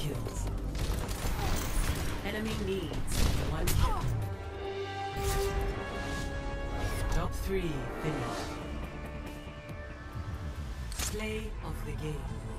kills. Enemy needs 1 kill. Top 3 finished. Play of the game.